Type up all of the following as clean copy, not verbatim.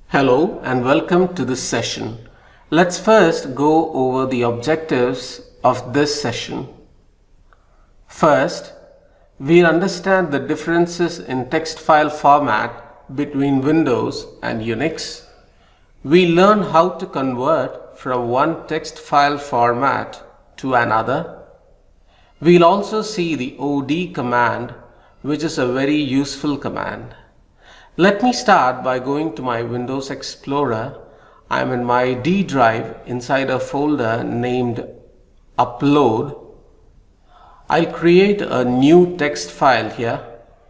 Hello and welcome to this session. Let's first go over the objectives of this session. First, we'll understand the differences in text file format between Windows and Unix. We'll learn how to convert from one text file format to another. We'll also see the OD command, which is a very useful command. Let me start by going to my Windows Explorer. I'm in my D drive inside a folder named Upload. I'll create a new text file here.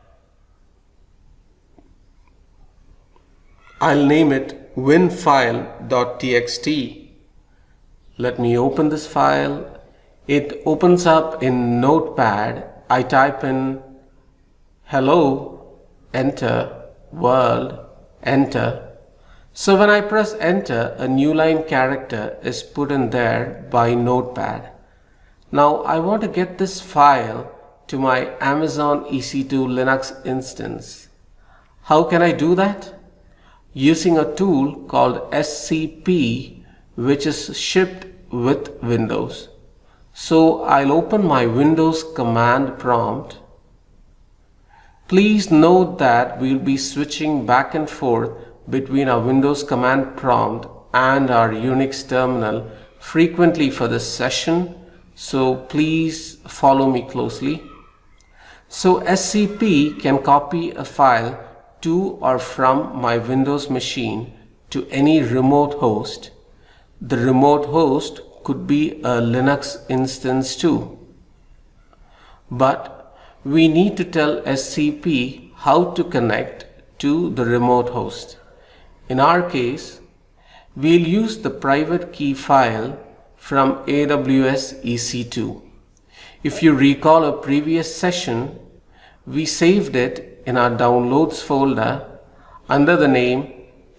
I'll name it winfile.txt. Let me open this file. It opens up in Notepad. I type in hello, enter, world, enter. So when I press enter, a new line character is put in there by Notepad. Now I want to get this file to my Amazon EC2 Linux instance. How can I do that? Using a tool called SCP, which is shipped with Windows. So I'll open my Windows command prompt. Please note that we'll be switching back and forth between our Windows command prompt and our Unix terminal frequently for this session, so please follow me closely. So SCP can copy a file to or from my Windows machine to any remote host. The remote host could be a Linux instance too. But we need to tell SCP how to connect to the remote host. In our case, we'll use the private key file from AWS EC2. If you recall a previous session, we saved it in our downloads folder under the name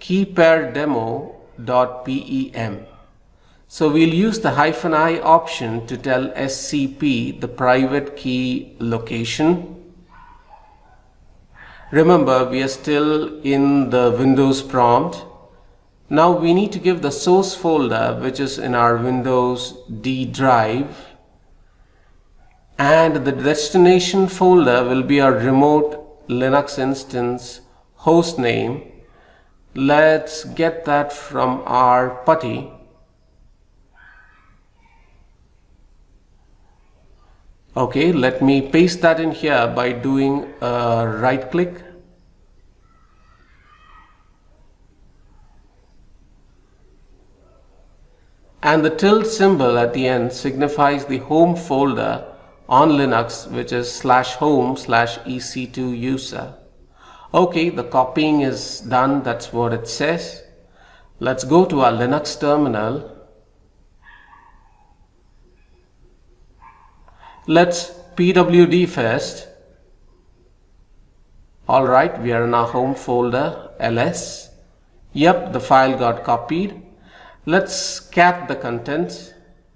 keypairdemo.pem. So we'll use the -i option to tell SCP the private key location. Remember, we are still in the Windows prompt. Now we need to give the source folder, which is in our Windows D drive, and the destination folder will be our remote Linux instance host name. Let's get that from our PuTTY. Okay, let me paste that in here by doing a right click. And the tilde symbol at the end signifies the home folder on Linux, which is /home/ec2 user. Okay, the copying is done. That's what it says. Let's go to our Linux terminal. Let's pwd first. Alright, we are in our home folder, ls. Yep, the file got copied. Let's cat the contents.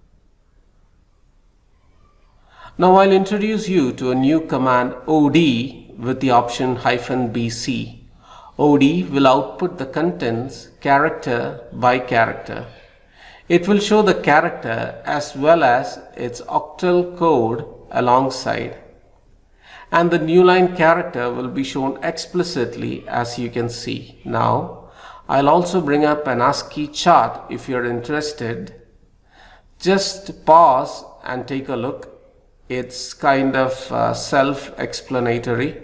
Now I'll introduce you to a new command od with the option -bc. od will output the contents character by character. It will show the character as well as its octal code alongside. And the new line character will be shown explicitly, as you can see. Now, I'll also bring up an ASCII chart if you're interested. Just pause and take a look. It's kind of self-explanatory.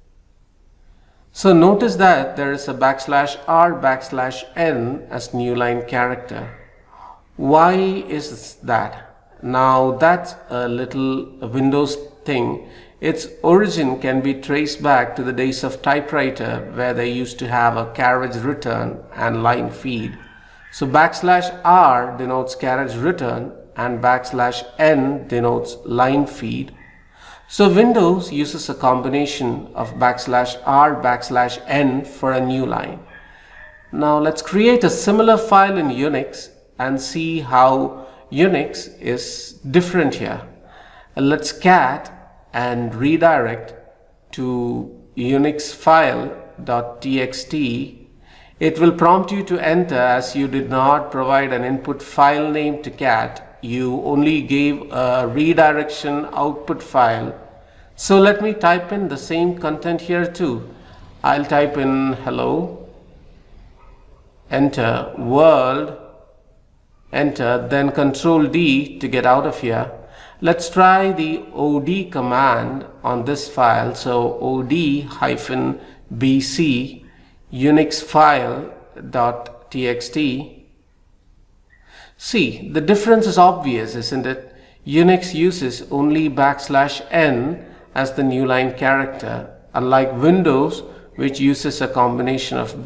So notice that there is a \r\n as new line character. Why is that? Now that's a little Windows thing. Its origin can be traced back to the days of typewriter, where they used to have a carriage return and line feed. So \r denotes carriage return and \n denotes line feed. So Windows uses a combination of \r\n for a new line. Now let's create a similar file in Unix and see how Unix is different here. Let's cat and redirect to Unix file .txt It will prompt you to enter as you did not provide an input file name to cat. You only gave a redirection output file. So let me type in the same content here too. I'll type in hello, enter, world, enter, then Control D to get out of here. Let's try the od command on this file. So od-bc Unix file.txt. See, the difference is obvious, isn't it? Unix uses only \n as the new line character, unlike Windows, which uses a combination of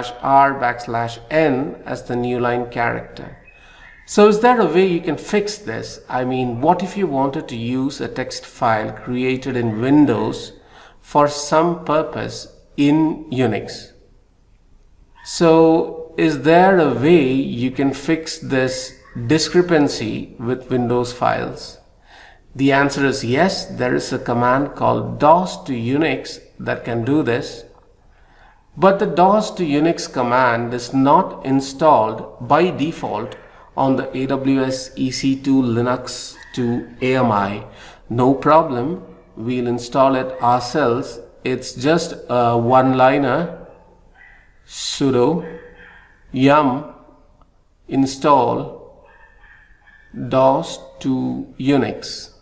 \r/n as the new line character. So is there a way you can fix this? I mean, what if you wanted to use a text file created in Windows for some purpose in Unix? So is there a way you can fix this discrepancy with Windows files? The answer is yes. There is a command called DOS to Unix that can do this. But the DOS to Unix command is not installed by default on the AWS EC2 Linux to AMI. No problem, we'll install it ourselves. It's just a one-liner, sudo yum install DOS to Unix.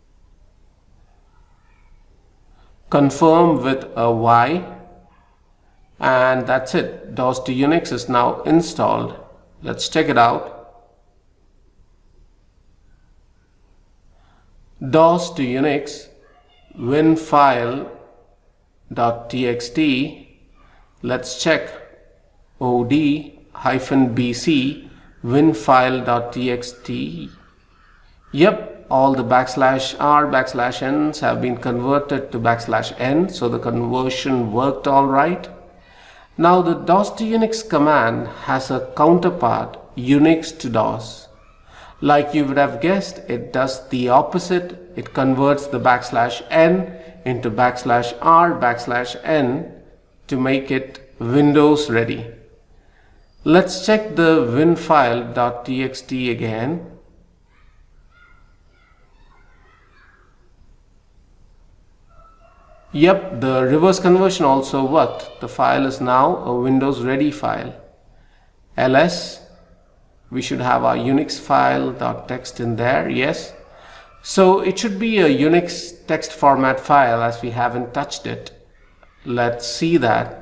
Confirm with a Y, and that's it. DOS to Unix is now installed. Let's check it out. DOS to Unix winfile.txt. Let's check od-bc winfile.txt. Yep, all the \r/n's have been converted to \n, so the conversion worked all right. Now the DOS to Unix command has a counterpart, Unix to DOS. Like you would have guessed, it does the opposite. It converts the \n into \r/n to make it Windows ready. Let's check the winfile.txt again. Yep, the reverse conversion also worked. The file is now a Windows ready file. ls, we should have our Unix file.txt in there, yes. So it should be a Unix text format file as we haven't touched it. Let's see that.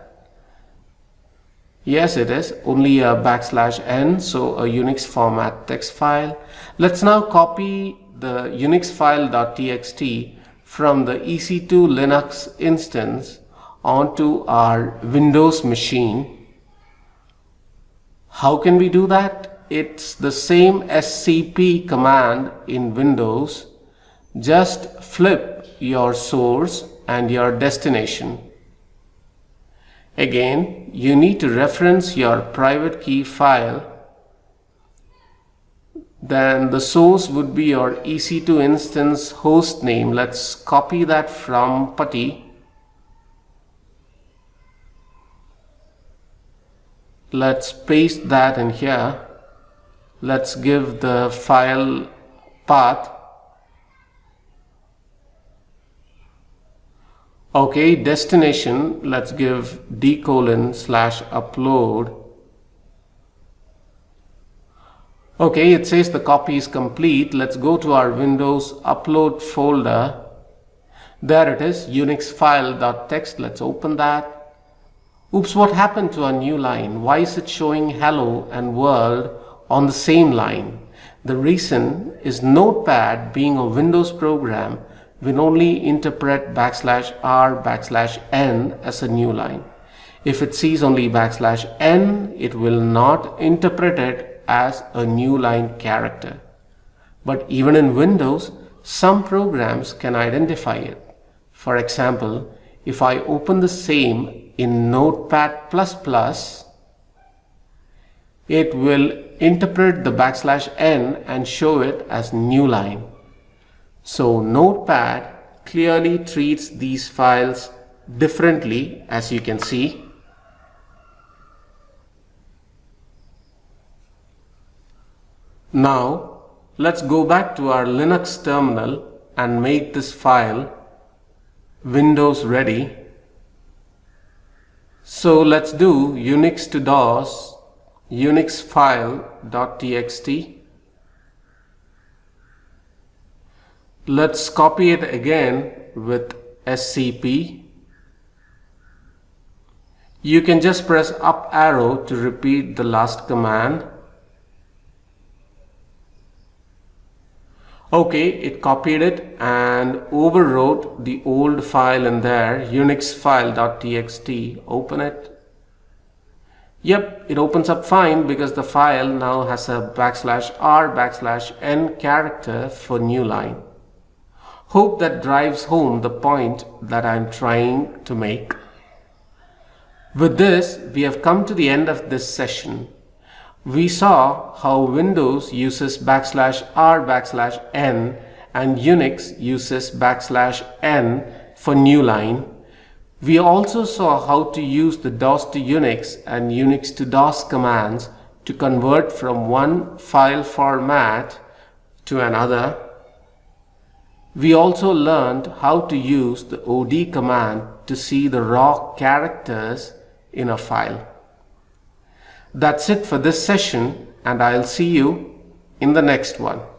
Yes, it is only a \n, so a Unix format text file. Let's now copy the Unix file.txt from the EC2 Linux instance onto our Windows machine. How can we do that? It's the same scp command in Windows. Just flip your source and your destination. Again, you need to reference your private key file. Then the source would be your EC2 instance host name. Let's copy that from putty. Let's paste that in here. Let's give the file path. Okay, destination, let's give d:/upload. Okay, it says the copy is complete. Let's go to our Windows upload folder. There it is, Unix file.txt. Let's open that. Oops, what happened to our new line? Why is it showing hello and world on the same line? The reason is Notepad, being a Windows program, will only interpret \r/n as a new line. If it sees only \n, it will not interpret it as a new line character. But even in Windows, some programs can identify it. For example, if I open the same in Notepad++, it will interpret the \n and show it as new line. So Notepad clearly treats these files differently, as you can see. Now let's go back to our Linux terminal and make this file Windows ready. So let's do Unix to DOS Unix file.txt. Let's copy it again with SCP. You can just press up arrow to repeat the last command. Okay, it copied it and overwrote the old file in there, Unix file.txt. Open it. Yep, it opens up fine because the file now has a \r\n character for new line. Hope that drives home the point that I'm trying to make. With this, we have come to the end of this session. We saw how Windows uses \r\n and Unix uses \n for new line. We also saw how to use the DOS to Unix and Unix to DOS commands to convert from one file format to another. We also learned how to use the OD command to see the raw characters in a file. That's it for this session, and I'll see you in the next one.